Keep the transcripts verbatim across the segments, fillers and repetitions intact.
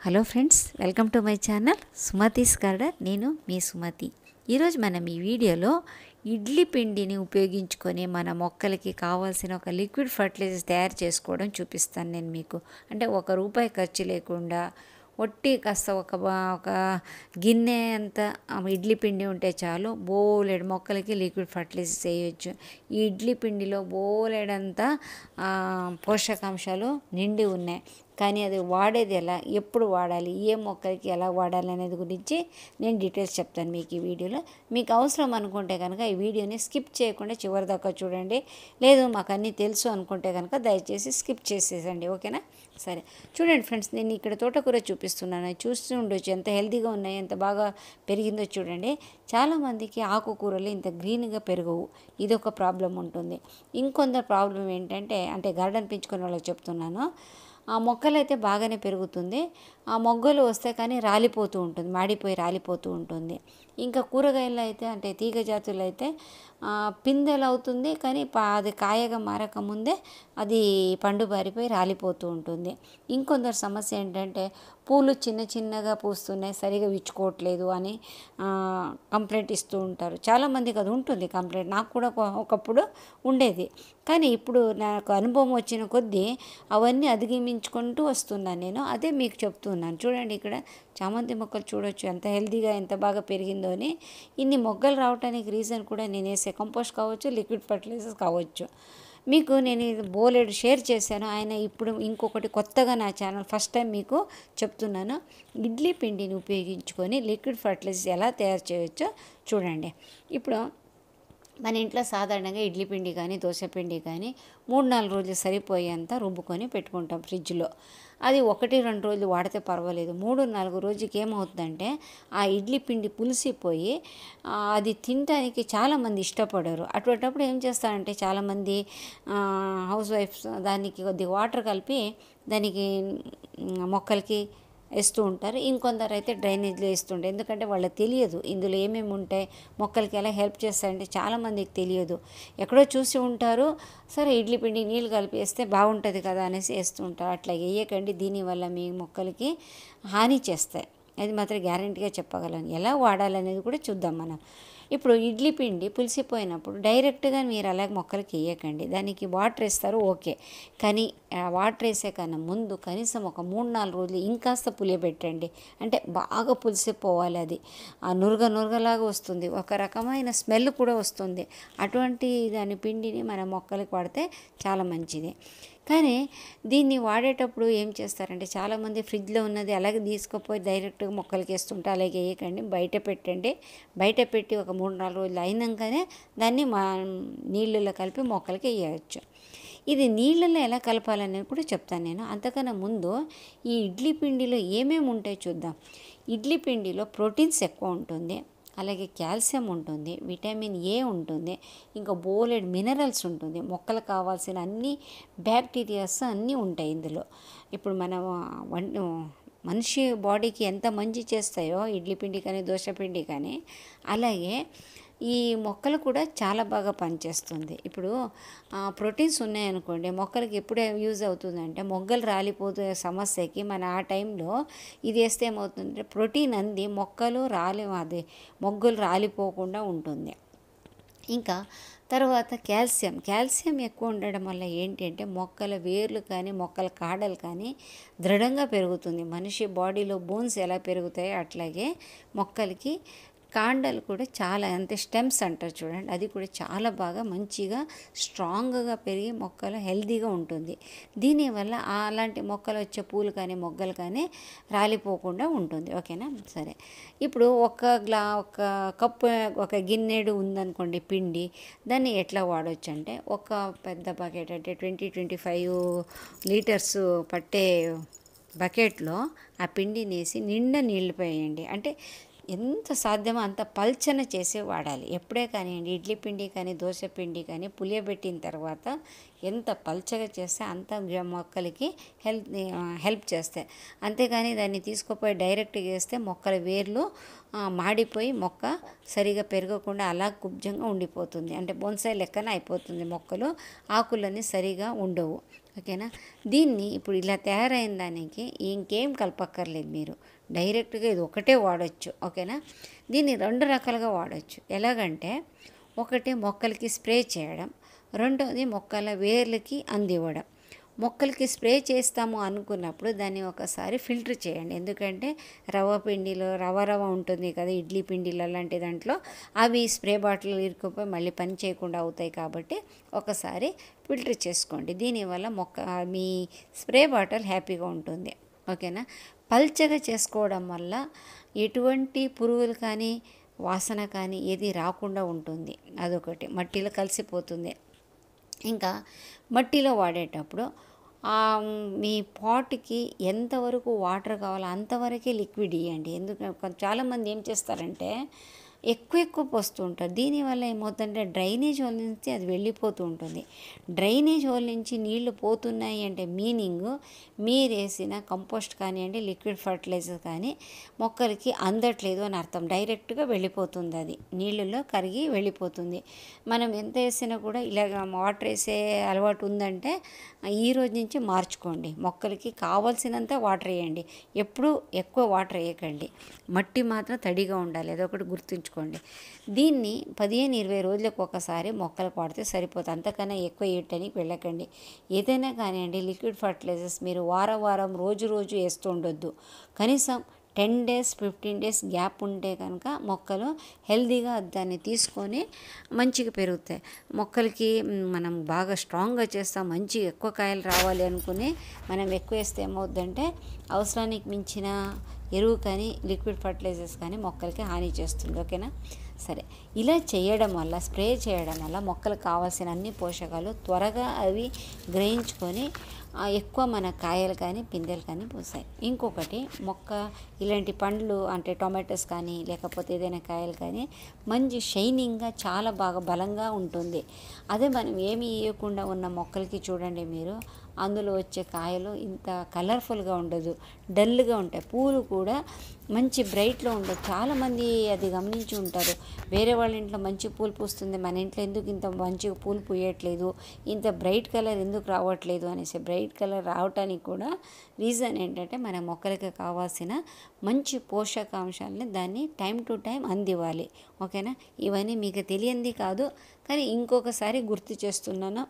Hello friends, welcome to my channel Sumathi's garden. నేను మీ సుమతి. ఈరోజు మనం ఈ వీడియోలో ఇడ్లీ పిండిని ఉపయోగించుకొని మన మొక్కలకి కావాల్సిన ఒక లిక్విడ్ ఫర్టిలైజర్ తయారు చేసుకోవడం చూపిస్తాను నేను మీకు. అంటే ఒక రూపాయి ఖర్చు లేకుండా ఒట్టి కాస్త ఒక ఒక గిన్నె అంత ఇడ్లీ పిండి ఉంటే చాలు బోలెడు మొక్కలకి లిక్విడ్ ఫర్టిలైజర్ చేయొచ్చు. ఈ ఇడ్లీ పిండిలో బోలెడంతా పోషకాంశాలు నిండి ఉన్నాయి. కానీ అది వాడేది ఎలా, ఎప్పుడు వాడాలి, ఏ మొక్కలకి ఎలా వాడాలి అనేది గురించి నేను డీటెయిల్స్ చెప్తాను మీకు ఈ వీడియోలో. మీకు అవసరం అనుకుంటే కనుక ఈ వీడియోని స్కిప్ చేయకుండా చివరి దాకా చూడండి. లేదు మాకు అన్నీ తెలుసు అనుకుంటే కనుక దయచేసి స్కిప్ చేసేసండి, ఓకేనా? సరే చూడండి ఫ్రెండ్స్, నేను ఇక్కడ తోటకూర చూపిస్తున్నాను. చూస్తూ ఉండొచ్చు ఎంత హెల్తీగా ఉన్నాయి, ఎంత బాగా పెరిగిందో చూడండి. చాలామందికి ఆకుకూరలు ఇంత గ్రీన్గా పెరగవు, ఇది ఒక ప్రాబ్లం ఉంటుంది. ఇంకొందరు ప్రాబ్లం ఏంటంటే, అంటే గార్డెన్ పెంచుకునే వాళ్ళకి చెప్తున్నాను, ఆ మొక్కలు అయితే బాగానే పెరుగుతుంది, ఆ మొగ్గలు వస్తే కానీ రాలిపోతూ ఉంటుంది, మాడిపోయి రాలిపోతూ ఉంటుంది. ఇంకా కూరగాయలు అయితే అంటే తీగ జాతులు అయితే పిందెలు అవుతుంది, కానీ అది కాయగా మారక ముందే అది పండు బారిపోయి రాలిపోతూ ఉంటుంది. ఇంకొందరు సమస్య ఏంటంటే పూలు చిన్న చిన్నగా పూస్తున్నాయి, సరిగా విచ్చుకోవట్లేదు అని కంప్లైంట్ ఇస్తూ ఉంటారు. చాలామందికి అది ఉంటుంది కంప్లైంట్, నాకు కూడా ఒకప్పుడు ఉండేది. కానీ ఇప్పుడు నాకు అనుభవం వచ్చిన కొద్దీ అవన్నీ అధిగమించుకుంటూ వస్తున్నాను నేను. అదే మీకు చెప్తున్నాను. చూడండి ఇక్కడ చామంతి మొక్కలు చూడొచ్చు ఎంత హెల్తీగా ఎంత బాగా పెరిగిందో అని. ఇన్ని మొగ్గలు రావడానికి రీజన్ కూడా నేను వేసే కంపోస్ట్ కావచ్చు, లిక్విడ్ ఫర్టిలైజర్స్ కావచ్చు. మీకు నేను ఇది బోలెడు షేర్ చేశాను. ఆయన ఇప్పుడు ఇంకొకటి కొత్తగా నా ఛానల్ ఫస్ట్ టైం మీకు చెప్తున్నాను. ఇడ్లీ పిండిని ఉపయోగించుకొని లిక్విడ్ ఫర్టిలైజర్స్ ఎలా తయారు చేయవచ్చో చూడండి. ఇప్పుడు మన ఇంట్లో సాధారణంగా ఇడ్లీ పిండి కానీ దోశ పిండి కానీ మూడు నాలుగు రోజులు సరిపోయేంత రుబ్బుకొని పెట్టుకుంటాం ఫ్రిడ్జ్లో. అది ఒకటి రెండు రోజులు వాడితే పర్వాలేదు. మూడు నాలుగు రోజులకి ఏమవుతుందంటే ఆ ఇడ్లీ పిండి పులిసిపోయి అది తినడానికి చాలామంది ఇష్టపడరు. అటువంటిప్పుడు ఏం చేస్తారంటే చాలామంది హౌస్ వైఫ్స్ దానికి కొద్దిగా వాటర్ కలిపి దానికి మొక్కలకి వేస్తూ ఉంటారు. ఇంకొందరు అయితే డ్రైనేజ్లో వేస్తుంటారు. ఎందుకంటే వాళ్ళకి తెలియదు ఇందులో ఏమేమి ఉంటాయి, మొక్కలకి ఎలా హెల్ప్ చేస్తాయంటే చాలామందికి తెలియదు. ఎక్కడో చూసి ఉంటారు, సరే ఇడ్లీ పిండి నీళ్ళు కలిపి వేస్తే బాగుంటుంది కదా అనేసి వేస్తూ ఉంటారు. అట్లా వేయకండి, దీనివల్ల మీ మొక్కలకి హాని చేస్తాయి. అది మాత్రం గ్యారెంటీగా చెప్పగలను. ఎలా వాడాలనేది కూడా చూద్దాం మనం. ఇప్పుడు ఇడ్లీ పిండి పులిసిపోయినప్పుడు డైరెక్ట్గా మీరు అలాగే మొక్కలకి వేయకండి. దానికి వాటర్ వేస్తారు ఓకే, కానీ వాటర్ వేసే కన్నా ముందు కనీసం ఒక మూడు నాలుగు రోజులు ఇంకాస్త పులియబెట్టండి. అంటే బాగా పులిసిపోవాలి, అది ఆ నురగ నురగలాగా వస్తుంది, ఒక రకమైన స్మెల్ కూడా వస్తుంది. అటువంటి దాని పిండిని మన మొక్కలకి వాడితే చాలా మంచిది. కానీ దీన్ని వాడేటప్పుడు ఏం చేస్తారంటే చాలామంది ఫ్రిడ్జ్లో ఉన్నది అలాగే తీసుకుపోయి డైరెక్ట్గా మొక్కలకి వేస్తుంటే అలాగే వేయకండి, బయట పెట్టండి. బయట పెట్టి ఒక మూడు నాలుగు రోజులు అయినాకనే దాన్ని మా నీళ్ళలో కలిపి మొక్కలకి వేయవచ్చు. ఇది నీళ్ళలో ఎలా కలపాలనేది కూడా చెప్తాను నేను. అంతకన్నా ముందు ఈ ఇడ్లీ పిండిలో ఏమేమి ఉంటాయో చూద్దాం. ఇడ్లీ పిండిలో ప్రోటీన్స్ ఎక్కువ ఉంటుంది, అలాగే కాల్షియం ఉంటుంది, విటమిన్ ఏ ఉంటుంది, ఇంకా బోలెడ్ మినరల్స్ ఉంటుంది, మొక్కలకు కావాల్సిన అన్ని బ్యాక్టీరియాస్ అన్నీ ఉంటాయి ఇందులో. ఇప్పుడు మనం వన్ మనిషి బాడీకి ఎంత మంచి చేస్తాయో ఇడ్లీ పిండి కానీ దోశ పిండి కానీ, అలాగే ఈ మొక్కలు కూడా చాలా బాగా పనిచేస్తుంది. ఇప్పుడు ప్రోటీన్స్ ఉన్నాయనుకోండి, మొక్కలకి ఎప్పుడే యూజ్ అవుతుందంటే మొగ్గలు రాలిపోతే సమస్యకి మన ఆ టైంలో ఇది వేస్తే ఏమవుతుందంటే ప్రోటీన్ అంది మొక్కలు రాలి అది మొగ్గలు రాలిపోకుండా ఉంటుంది. ఇంకా తర్వాత కాల్షియం కాల్షియం ఎక్కువ ఉండడం వల్ల ఏంటి అంటే మొక్కల వేర్లు కానీ మొక్కల కాడలు కానీ దృఢంగా పెరుగుతుంది. మనిషి బాడీలో బోన్స్ ఎలా పెరుగుతాయో అట్లాగే మొక్కలకి కాండాలు కూడా చాలా, అంటే స్టెమ్స్ అంటారు చూడండి, అది కూడా చాలా బాగా మంచిగా స్ట్రాంగ్గా పెరిగి మొక్కలు హెల్తీగా ఉంటుంది. దీనివల్ల అలాంటి మొక్కలు వచ్చే పూలు కానీ మొగ్గలు కానీ రాలిపోకుండా ఉంటుంది, ఓకేనా? సరే, ఇప్పుడు ఒక గ్లా ఒక కప్పు ఒక గిన్నెడు ఉందనుకోండి పిండి, దాన్ని ఎట్లా వాడవచ్చు అంటే ఒక పెద్ద బకెట్ అంటే ట్వంటీ ట్వంటీ ఫైవ్ లీటర్స్ పట్టే బకెట్లో ఆ పిండిని వేసి నిండా నీళ్ళు పోయండి. అంటే ఎంత సాధ్యమో అంత పల్చన చేసి వాడాలి. ఎప్పుడే కానివ్వండి ఇడ్లీ పిండి కానీ దోశ పిండి కానీ పులియబెట్టిన తర్వాత ఎంత పల్చగా చేస్తే అంత మొక్కలకి హెల్ప్ హెల్ప్ చేస్తాయి. అంతేగాని దాన్ని తీసుకుపోయి డైరెక్ట్గా వేస్తే మొక్కల వేర్లు మాడిపోయి మొక్క సరిగా పెరగకుండా అలా కుబ్జంగా ఉండిపోతుంది. అంటే బోన్సాయి లెక్కన అయిపోతుంది మొక్కలు, ఆకులన్నీ సరిగా ఉండవు. ఓకేనా. దీన్ని ఇప్పుడు ఇలా తయారైన దానికి ఇంకేం కలపక్కర్లేదు, మీరు డైరెక్ట్గా ఇది ఒకటే వాడచ్చు. ఓకేనా. దీన్ని రెండు రకాలుగా వాడచ్చు. ఎలాగంటే ఒకటి మొక్కలకి స్ప్రే చేయడం, రెండోది మొక్కల వేర్లకి అందివ్వడం. మొక్కలకి స్ప్రే చేస్తాము అనుకున్నప్పుడు దాన్ని ఒకసారి ఫిల్టర్ చేయండి. ఎందుకంటే రవ్వ పిండిలో రవ్వ రవ్వ ఉంటుంది కదా, ఇడ్లీ పిండిలో అలాంటి దాంట్లో అవి స్ప్రే బాటిల్ ఇరుక్కుపోయి మళ్ళీ పని చేయకుండా అవుతాయి. కాబట్టి ఒకసారి ఫిల్టర్ చేసుకోండి. దీనివల్ల మొక్క మీ స్ప్రే బాటిల్ హ్యాపీగా ఉంటుంది. ఓకేనా. పల్చగా చేసుకోవడం వల్ల ఎటువంటి పురుగులు కానీ వాసన కానీ ఏది రాకుండా ఉంటుంది. అదొకటి, మట్టిలో కలిసిపోతుంది. ఇంకా మట్టిలో వాడేటప్పుడు మీ పాట్కి ఎంతవరకు వాటర్ కావాలో అంతవరకే లిక్విడ్ ఇవ్వండి. ఎందుకంటే చాలామంది ఏం చేస్తారంటే ఎక్కువ ఎక్కువ పోస్తూ ఉంటారు. దీనివల్ల ఏమవుతుందంటే డ్రైనేజ్ హోల్ నుంచి అది వెళ్ళిపోతూ ఉంటుంది. డ్రైనేజ్ హోల్ నుంచి నీళ్లు పోతున్నాయి అంటే మీనింగ్ మీరు వేసిన కంపోస్ట్ కానివ్వండి, లిక్విడ్ ఫర్టిలైజర్ కానీ మొక్కలకి అందట్లేదు అని అర్థం. డైరెక్ట్గా వెళ్ళిపోతుంది, అది నీళ్ళలో కరిగి వెళ్ళిపోతుంది. మనం ఎంత వేసినా కూడా ఇలాగ వాటర్ వేసే అలవాటు ఉందంటే ఈ రోజు నుంచి మార్చుకోండి. మొక్కలకి కావాల్సినంత వాటర్ వేయండి. ఎప్పుడూ ఎక్కువ వాటర్ వేయకండి. మట్టి మాత్రం తడిగా ఉండాలి, అదొకటి గుర్తుంచుకోండి. దీన్ని పదిహేను ఇరవై రోజులకు ఒకసారి మొక్కలకు వాడితే సరిపోతుంది. అంతకన్నా ఎక్కువ వేయటానికి వెళ్ళకండి. ఏదైనా కానివ్వండి, లిక్విడ్ ఫర్టిలైజర్స్ మీరు వారం వారం రోజు రోజు వేస్తూ ఉండొద్దు. కనీసం ten days fifteen days gap ఉంటే కనుక మొక్కలు హెల్తీగా దాన్ని తీసుకొని మంచిగా పెరుగుతాయి. మొక్కలకి మనం బాగా స్ట్రాంగ్గా చేస్తాం, మంచి ఎక్కువ కాయలు రావాలి అనుకుని మనం ఎక్కువ వేస్తే ఏమవుద్దంటే అవసరానికి మించిన ఎరువు కానీ లిక్విడ్ ఫర్టిలైజర్స్ కానీ మొక్కలకి హాని చేస్తుంది. ఓకేనా. సరే, ఇలా చేయడం వల్ల, స్ప్రే చేయడం వల్ల మొక్కలకు కావాల్సిన అన్ని పోషకాలు త్వరగా అవి గ్రహించుకొని ఎక్కువ మన కాయలు కానీ పిందెలు కానీ పూసాయి. ఇంకొకటి, మొక్క ఇలాంటి పండ్లు అంటే టొమాటోస్ కానీ లేకపోతే ఏదైనా కాయలు కానీ మంచి షైనింగ్గా చాలా బాగా బలంగా ఉంటుంది. అదే మనం ఏమీ వేయకుండా ఉన్న మొక్కలకి చూడండి మీరు, అందులో వచ్చే కాయలు ఇంత కలర్ఫుల్గా ఉండదు, డల్గా ఉంటాయి. పూలు కూడా మంచి బ్రైట్లో ఉండదు. చాలామంది అది గమనించి ఉంటారు, వేరే వాళ్ళ ఇంట్లో మంచి పూలు పూస్తుంది, మన ఇంట్లో ఎందుకు ఇంత మంచిగా పూలు పూయట్లేదు, ఇంత బ్రైట్ కలర్ ఎందుకు రావట్లేదు అనేసి. బ్రైట్ కలర్ రావటానికి కూడా రీజన్ ఏంటంటే మన మొక్కలకి కావాల్సిన మంచి పోషకాంశాలని దాన్ని టైం టు టైం అందివ్వాలి. ఓకేనా. ఇవన్నీ మీకు తెలియంది కాదు, కానీ ఇంకొకసారి గుర్తు చేస్తున్నాను.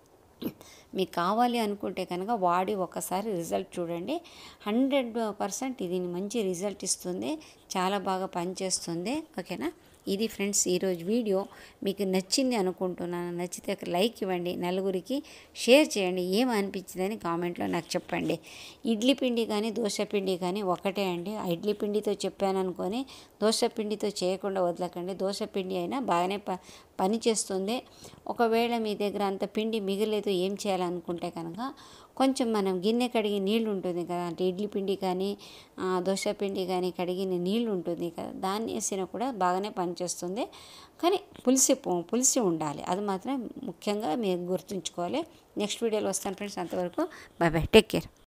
మీకు కావాలి అనుకుంటే కనుక వాడి ఒకసారి రిజల్ట్ చూడండి. హండ్రెడ్ పర్సెంట్ ఇది మంచి రిజల్ట్ ఇస్తుంది, చాలా బాగా పనిచేస్తుంది. ఓకేనా. ఇది ఫ్రెండ్స్ ఈరోజు వీడియో మీకు నచ్చింది అనుకుంటున్నాను. నచ్చితే లైక్ ఇవ్వండి, నలుగురికి షేర్ చేయండి. ఏం అనిపించిందని కామెంట్లో నాకు చెప్పండి. ఇడ్లీ పిండి కానీ దోశ పిండి కానీ ఒకటే అండి. ఇడ్లీ పిండితో చెప్పాను అనుకొని దోశ పిండితో చేయకుండా వదలకండి. దోశ పిండి అయినా బాగానే ప పని చేస్తుంది. ఒకవేళ మీ దగ్గర అంత పిండి మిగలేదు, ఏం చేయాలనుకుంటే కనుక కొంచెం మనం గిన్నె కడిగి నీళ్ళు ఉంటుంది కదా, అంటే ఇడ్లీ పిండి కానీ దోశ పిండి కానీ కడిగిన నీళ్ళు ఉంటుంది కదా, దాన్ని వేసినా కూడా బాగానే పనిచేస్తుంది. కానీ పులిసి పులిసి ఉండాలి, అది మాత్రం ముఖ్యంగా మీరు గుర్తుంచుకోవాలి. నెక్స్ట్ వీడియోలో వస్తాను ఫ్రెండ్స్. అంతవరకు బాయ్ బాయ్, టేక్ కేర్.